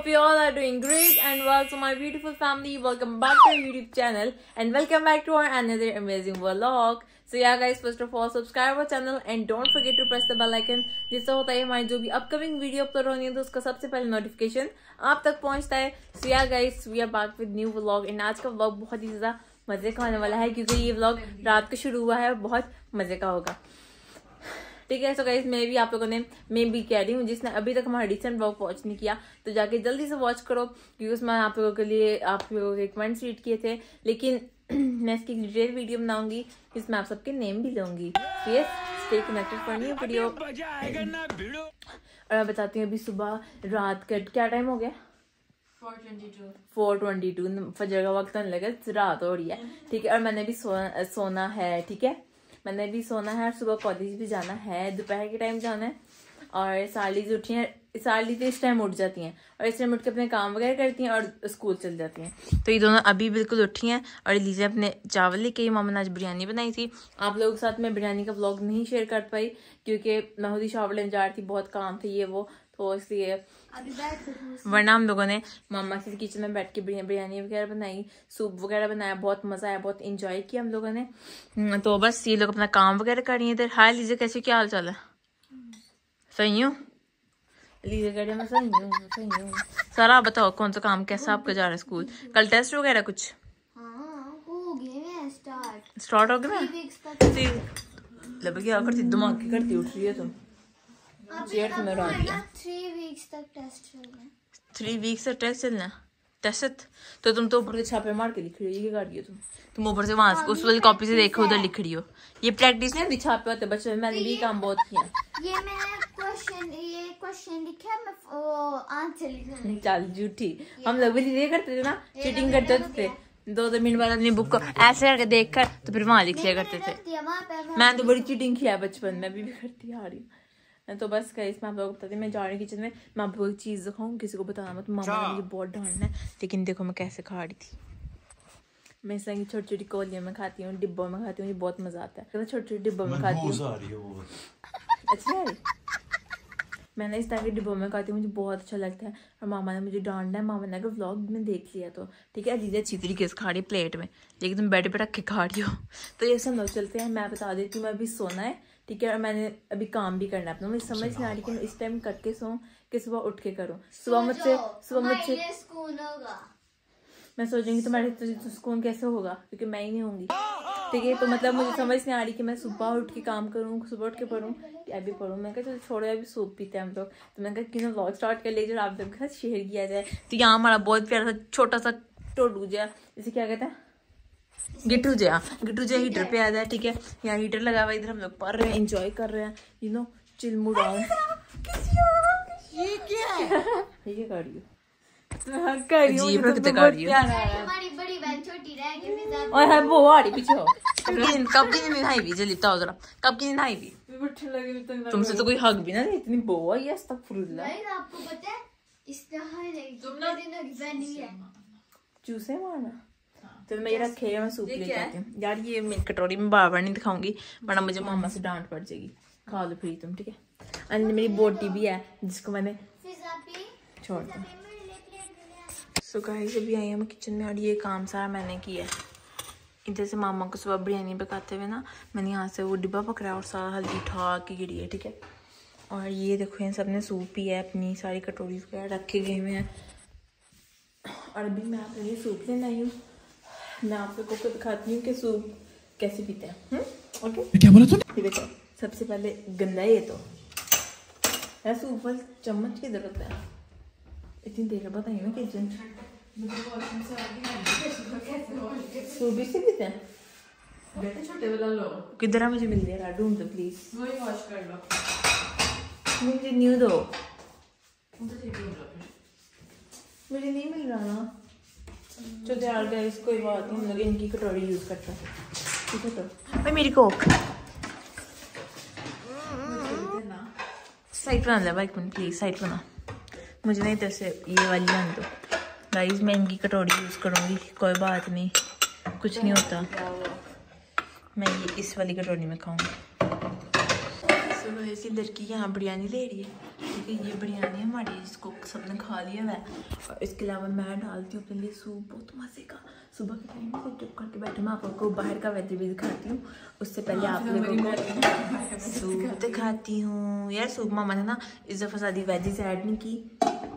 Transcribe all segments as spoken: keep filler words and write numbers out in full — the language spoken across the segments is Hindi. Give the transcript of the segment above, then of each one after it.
hope you all are doing great and well. So my beautiful family, welcome back to our YouTube channel and welcome back to our another amazing vlog. So yeah guys, first of all subscribe our channel and don't forget to press the bell icon, जिससे होता है हमारी जो भी अपकमिंग वीडियो अपलोड होनी है तो उसका सबसे पहले नोटिफिकेशन आप तक पहुंचता है. So yeah guys, we are back with new vlog and आज का vlog बहुत ही ज्यादा मजे का होने वाला है क्योंकि ये vlog रात को शुरू हुआ है और बहुत मजे का होगा. ठीक है. सो गाइस मैं भी आप लोगों ने मैं भी कह रही हूँ जिसने अभी तक हमारा रिसेंट व्लॉग वॉच नहीं किया तो जाके जल्दी से वॉच करो क्योंकि उसमें आप लोगों के लिए आप लोगों के कमेंट्स रीड किए थे. लेकिन मैं इसकी डिटेल वीडियो बनाऊंगी जिसमें आप सबके नेम भी लूंगी. Yes, stay connected for new video. और मैं बताती हूँ अभी सुबह रात का क्या टाइम हो गया. फोर ट्वेंटी टू फजर का वक्त होने लगा, रात हो रही है. ठीक है. और मैंने भी सोना सोना है. ठीक है, मैंने भी सोना है और सुबह कॉलेज भी जाना है, दोपहर के टाइम जाना है. और सालीज उठी हैं, साली तो इस टाइम उठ जाती हैं और इस टाइम उठ के अपने काम वगैरह करती हैं और स्कूल चल जाती हैं. तो ये दोनों अभी बिल्कुल उठी हैं और लीजिए अपने चावल लेके. मामा ने आज बिरयानी बनाई थी. आप लोगों के साथ मैं बिरयानी का व्लॉग नहीं शेयर कर पाई क्योंकि मैं खुद ही चावल लेने जा रही थी, बहुत काम थे ये वो, तो इसलिए. वरना हम लोगों ने मामा की किचन में बैठ के बिरयानी वगैरह बनाई, सूप वगैरह बनाया, बहुत मजा आया, बहुत इंजॉय किया हम लोगों ने. तो बस ये लोग अपना काम वगैरह कर रही है इधर. हाय लीजिए, कैसे क्या हाल चाल है? सही हूँ लीजिए, कह रही मैं सही हूँ सही हूँ. सारा बताओ कौन सा काम कैसा आपका जा रहा है स्कूल? कल टेस्ट वगैरह कुछ स्टार्ट हो गया? लग क्या करती दिमाग की करती उठ रही है तुम. चेयर में रह दिया. थ्री वीक्स तक टेस्ट चलना. थ्री वीक्स तक टेस्ट चलना. टेस्ट तो तुम तो ऊपर के छापे मार के लिख रही हो. ये क्या कर रही हो तुम? तुम ऊपर से वहां उस वाली कॉपी से देखो उधर लिख रही हो. ये प्रैक्टिस नहीं, छापे होते बच्चे में. मैंने भी काम बहुत किया. ये मैं क्वेश्चन ये क्वेश्चन लिखा, मैं आंसर लिखा. चल झूठी. हम लोग भी ये करते थे ना, चीटिंग करते थे. दो दो मिनट बाद अपनी बुक को ऐसे करके देख कर तो फिर वहां लिख लिया करते थे. मैंने तो बड़ी चीटिंग किया बचपन में, अभी भी करती आ रही हूँ. तो बस गाइस मैं आप लोगों को बताती हूँ, मैं जा रही हूँ किचन में. मैं आप लोगों को चीज दिखाऊँ, किसी को बताना मत. मामा ने मुझे बहुत डांटना है. लेकिन देखो मैं कैसे खा रही थी. मैं इस तरह की छोटी छोटी कोलियों में खाती हूँ, डिब्बों में खाती हूँ. ये बहुत मजा आता है. छोटी छोटी डिब्बों में खाती हूँ. अच्छा है. मैंने इस तरह के डिब्बों में खाती हूँ, मुझे बहुत अच्छा लगता है. और मामा ने मुझे डांटना है. मामा ने अगर व्लॉग में देख लिया तो ठीक है. दीदी अच्छी तरीके से खा रही है प्लेट में, लेकिन तुम बेड पे रख के खा रही हो. तो ये सब लोग चलते हैं. मैं बता देती हूँ, मैं अभी सोना है. ठीक है. और मैंने अभी काम भी करना है अपना. मुझे समझ नहीं आ रही कि मैं इस टाइम करके सोऊं कि सुबह उठ के करूँ. सुबह मुझसे सुबह मुझसे मैं सोचूंगी तुम्हारे तो सुकून कैसे होगा क्योंकि मैं ही नहीं होंगी. ठीक है. तो मतलब मुझे समझ नहीं आ रही कि मैं सुबह उठ के काम करूँ, सुबह उठ के पढ़ूँ कि अभी पढ़ूँ. मैं कहा चलो छोड़ो, अभी सूप पीते हैं हम लोग. तो मैंने कहा क्यों व्लॉग स्टार्ट कर लीजिए, आप लोग के साथ शेयर किया जाए. तो यहाँ हमारा बहुत प्यारा सा छोटा सा टोडू जया, इसे क्या कहते हैं, गिट्टू जया. गिट्टू जया हीटर पे आ जाए. ठीक है. यहाँ हीटर लगा हुआ, इधर हम लोग पढ़ रहे हैं, एंजॉय कर रहे हैं. You know chill mood on. ये क्या है? ये क्या कर रही हो? और है वो आड़ी पीछे हो. कब की नहीं नहाई भी जल्दी बताओ जरा, कब की नहीं नहाई भी? तुमसे तो कोई हक भी ना दे, इतनी बो है. अस्तगफुरुल्लाह. आपको पता है चूसे मारना. तो मैं ये रखे है, मैं सूप लेके आती हूँ. यार ये मेरी कटोरी में बार बार नहीं दिखाऊंगी वरना मुझे मामा से डांट पड़ जाएगी. खा लो फिर तुम. ठीक है. अंदर मेरी बोटी भी है जिसको मैंने छोड़ दिया. सो गाइस अभी आई हूँ किचन में और ये काम सारा मैंने किया है. इधर से मामा को सुबह बिरयानी पकाते हुए ना मैंने यहाँ से वो डिब्बा पकड़ा और सारा हल्दी उठा के गिरी है. ठीक है. और ये देखो इन सब ने सूप ही है, अपनी सारी कटोरी वगैरह रखे गए हुए हैं. और अभी मैं आप लोग ये सूप लेना आई हूँ. मैं आप लोगों को दिखाती हूँ कि सूप कैसे पीते हैं. ओके. क्या बोला तूने? ये देखो सबसे पहले गंदा है ये तो है. सूप वाले चम्मच की जरूरत है. इतनी देर बताइए ना किचन सूप से पीते हैं. बेटे छोटे वाला लो. किधर है? मुझे मिल गया. ढूंढ दो प्लीज. वही वॉश कर लो. मुझे न्यू दो. मुझे नहीं मिल रहा ना. चलो यार गाइस कोई बात नहीं, हम लोग इनकी कटोरी यूज करते हैं. ठीक है. तो भाई मेरी कोक साइड बना ले भाई प्लीज. साइड बना. मुझे नहीं तो से ये वाली बन दो गाइस. मैं इनकी कटोरी यूज करूंगी, कोई बात नहीं, कुछ नहीं होता. मैं ये इस वाली कटोरी में खाऊंगी. सुनो ऐसी लड़की यहाँ बिरयानी ले रही है. ठीक है. ये बिरयानी हमारी, इसको सबने खा लिया है और इसके अलावा मैं डालती हूँ अपने लिए सूप, बहुत मज़े का। सुबह के टाइम से चुप करके बैठे, मैं आप लोगों को बाहर का वेदर भी दिखाती हूँ। उससे पहले आप लोगों को सूप दिखाती हूँ। यार सूप मामा ने ना इस दफ़ा ज़्यादा वेजिस ऐड नहीं की,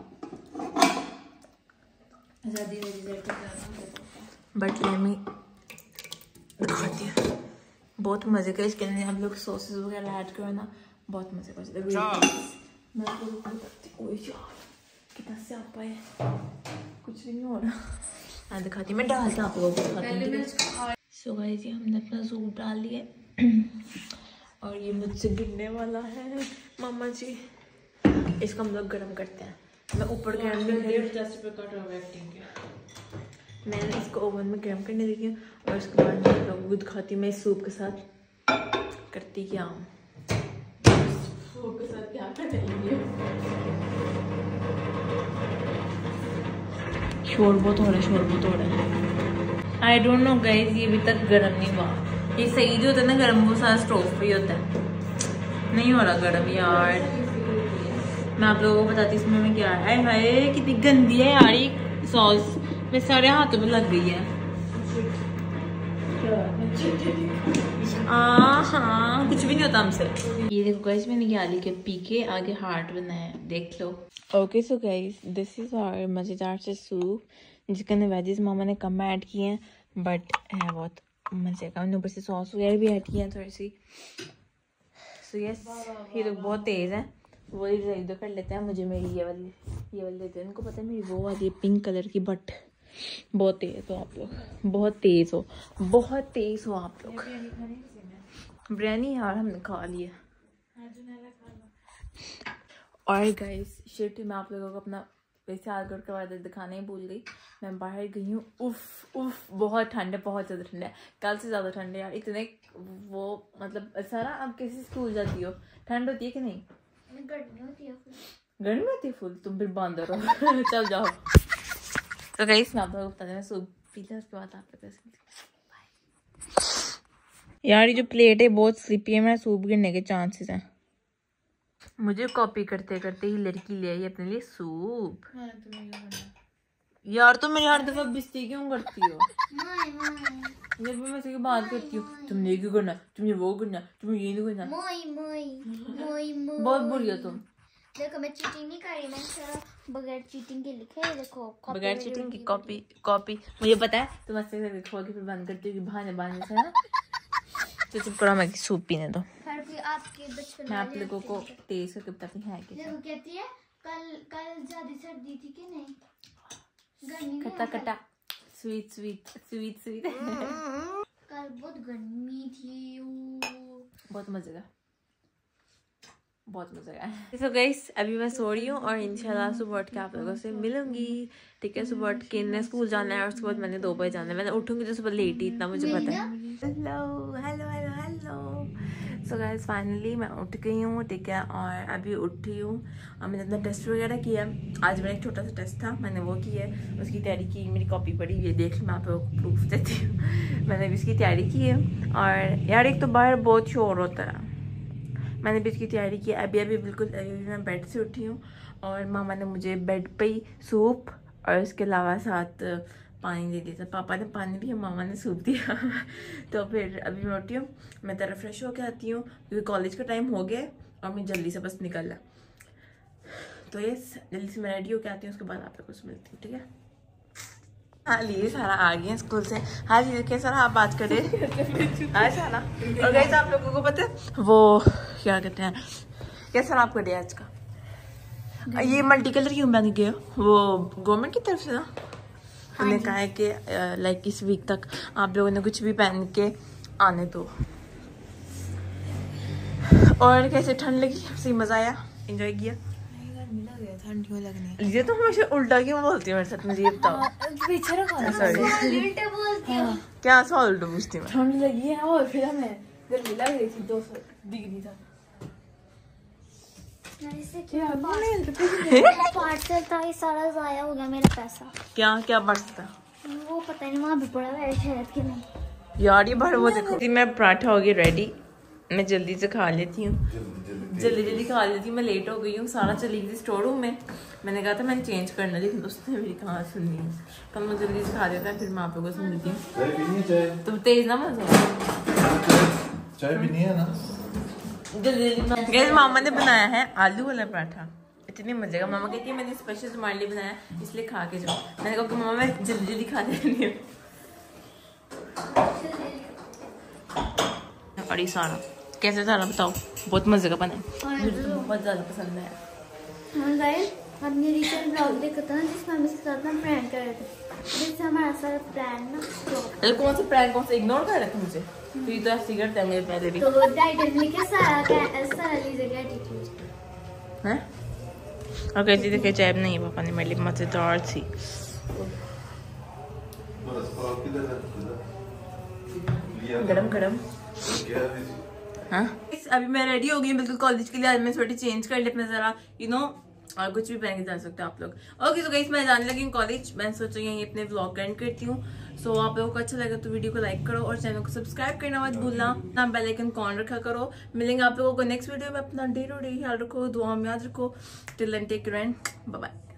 बट लेमी दिखाती हूँ, बहुत मज़े का। इसके अंदर हम लोग सॉसेस वगैरह ऐड करो ना, बहुत मज़े का। मैं आपको बताती हूँ यार कितना से आप आए, कुछ नहीं हो रहा। हाँ दिखाती मैं डालता आप लोगों को दिखाती। सो गाइस ये हमने अपना सूप डाल लिया और ये मुझसे गिरने वाला है मामा जी। इसको हम लोग गर्म करते हैं। मैं ऊपर गर्म नहीं करी, मैंने इसको ओवन में गर्म करने दी हूँ और उसके बाद मैं लोगों को दिखाती हूँ मैं इस सूप के साथ करती क्या हूँ। सूप के साथ क्या करेंगे? शोर बहुत हो रहा है, शोर बहुत हो रहा है। आई डोंट नो गाइस, ये अभी तक गर्म नहीं हुआ। ये सही जो होता है ना गर्म, वो सारा स्टोव पे ही होता है, नहीं हो रहा गर्म यार। मैं आप लोगों को बताती इसमें मैं क्या है। हाय कितनी गंदी है यार ये सॉस, मेरे सारे हाथों में लग गई है। हाँ हाँ कुछ भी नहीं होता हमसे। ये देखो गाइस मैंने निकाली के पी के आगे हार्ट बनाया है, देख लो। Okay so guys this is our मज़ेदार से सूप, जिसके अंदर वेजिस मामा ने कम ऐड किए हैं बट है बहुत मज़े का। ऊपर से सॉस वगैरह भी ऐड किए हैं थोड़ी सी। सो यस ये लोग बहुत तेज़ हैं, वो इधर कर लेते हैं। मुझे मेरी ये वाली ये वाली देते हैं, इनको पता है मेरी वो वाली पिंक कलर की, बट बहुत तेज़ हो आप लोग, बहुत तेज़ हो, बहुत तेज़ हो आप लोग। बिरयानी यार हमने खा लिया। और गाइस शिट मैं आप लोगों को अपना वैसे आगड़ का वादा दिखाने ही भूल गई। मैं बाहर गई हूँ, उफ उफ बहुत ठंड है, बहुत ज़्यादा ठंड है, कल से ज़्यादा ठंड है यार। इतने वो मतलब सारा आप कैसे स्कूल जाती हो, ठंड होती है कि नहीं? गर्मी होती है, गर्मी होती है फुल, तुम फिर बंदर हो। चल जाओ। तो गाइस मैं आप लोगों को बताते हैं सूप पीते हैं, उसके बाद आप लोग यार ये जो प्लेट है बहुत स्लिपी है, मेरा सूप गिरने के चांसेस हैं। मुझे कॉपी करते करते ही लड़की ले आई अपने लिए सूप। यार तुम मेरी हर दफा बेइज्जती क्यों करती हो? जब मैं से बात करती हूँ तुमने ये क्यों करना, तुमने वो करना, तुमने ये नहीं करना, मोई मोई मोई मोई। बहुत बुरी हो तुम। देखो मैं चीटिंग नहीं कर रही, मैं सारा बगैर चीटिंग के लिखा है। देखो बगैर चीटिंग की कॉपी कॉपी मुझे पता है तुम अच्छे से देखो कि फिर बंद करती हो बहाने बहाने से, है ना? तो चुप करो, मैं सूप पीने दो। आपके बचपन मैं आप लोगों को तेज करके बताती है कि देखो कहती है कल कल ज्यादा सर्दी थी कि नहीं, गर्मी कटा कटा स्वीट स्वीट स्वीट स्वीट कल बहुत गर्मी थी, बहुत मजे का, बहुत मजा आया। तो गाइस अभी मैं सो रही हूँ और इंशाल्लाह सुबह उठ के आप लोगों से मिलूंगी, ठीक है? सुबह उठ के इन्हें स्कूल जाना है और उसके बाद मैंने दो बजे जाना है। मैंने उठूंगी तो सुबह लेट ही, इतना मुझे पता है। Hello hello hello hello. So guys finally मैं उठ गई हूँ, ठीक है? और अभी उठी हूँ और मैंने अपना टेस्ट वगैरह किया। आज मेरा एक छोटा सा टेस्ट था, मैंने वो किया, उसकी तैयारी की। मेरी कॉपी पड़ी ये देख, मैं आप लोगों को प्रूफ देती हूँ। मैंने भी इसकी तैयारी की है। और यार एक तो बाहर बहुत शोर होता है, मैंने भी इसकी तैयारी की। अभी अभी बिल्कुल अभी मैं बेड से उठी हूँ और मामा ने मुझे बेड पे ही सूप और उसके अलावा साथ पानी दे दिया था। पापा ने पानी दिया, मामा ने सूप दिया। तो फिर अभी मैं उठी हूँ, मैं तरह फ्रेश होके आती हूँ क्योंकि कॉलेज का टाइम हो गया और मैं जल्दी से बस निकलना। तो ये जल्दी से मैं रेडी होके आती हूँ, उसके बाद आप लोगों से मिलती हूँ, ठीक है? हाँ लिए सारा आ गया स्कूल से। हाँ जी देखिए सर आप बात करें। हाँ सारा और गाइस आप लोगों को पता है वो क्या कहते हैं, क्या सर आपका डे आज का ये मल्टी कलर क्यों बन गया? वो गवर्नमेंट की तरफ से ना उन्होंने कहा है कि लाइक इस वीक तक आप लोगों ने कुछ भी पहन के आने दो। और कैसे ठंड लगी? सही मजा आया, एंजॉय किया? ठंड क्यों लगनी? ये तो हमेशा उल्टा क्यों बोलती है मेरे साथ, मुझे ये बताओ। पीछे रखो सॉरी उल्टे बोलती हो। क्या सवाल उल्टा पूछती हूँ? ठंड लगी है और फिर हमें गर्मी लग रही थी, दो सौ डिग्री था। पार्सल था ये सारा जाया हो गया मेरा पैसा। क्या क्या बढ़ता? वो पता नहीं वहाँ भी पड़ा है शायद कि नहीं। यार ये बाहर वो देखो। मैं पराठा हो गया रेडी, मैं जल्दी से खा लेती हूँ। जल्दी जल्दी खा ली थी, मैं लेट हो गई हूँ। सारा चली गई थी स्टोर रूम में, मैंने कहा था मैंने चेंज करना, लेकिन उसने मेरी कहाँ सुननी है। कल मैं जल्दी से खा देता है, फिर मैं आप लोगों को सुनती हूँ। तुम तेज ना मत चाय भी नहीं है ना। जल्दी जल्दी। मामा ने बनाया है आलू वाला पराठा, इतनी मजे का। मामा कहती है मैंने स्पेशल तुम्हारे लिए बनाया, इसलिए खा के जाओ। मैंने कहा कि मामा मैं जल्दी जल्दी खा रही हूँ। और ये सारा कैसे सारा बताओ, बहुत मजे का बना है, मुझे तो बहुत ज्यादा पसंद है। हाँ गाइस, हमने रिसेंट ब्लॉग देखा था ना जिसमें हम इसके साथ ना प्रैंक कर रहे थे, जिससे हमारा सारा प्लान ना अरे कौन सा प्रैंक, कौन सा इग्नोर कर रहे थे मुझे? तो ये तो ऐसे करते हैं मेरे पहले भी। तो डाइट लेके सारा का सारा लीजिएगा एटीट्यूड हैं। और कहती थी कि चाय नहीं है, पापा ने मेरे लिए मजेदार थी। गरम गरम। हाँ अभी मैं रेडी हो गई बिल्कुल कॉलेज के लिए। आज मैं थोड़ी चेंज कर ली अपना जरा, यू नो, और कुछ भी पहन के जा सकते हो आप लोग। ओके तो गाइस मैं जाने लगी हूँ कॉलेज। मैं सोचा यहीं अपने व्लॉग एंड करती हूँ। सो आप लोगों को अच्छा लगा तो वीडियो को लाइक करो और चैनल को सब्सक्राइब करना मत भूलना, ना बेल आइकन ऑन रखा करो। मिलेंगे आप लोगों को नेक्स्ट वीडियो में। अपना डे टू डे ख्याल रखो, दुआ में याद रखो। Till then take care and bye bye.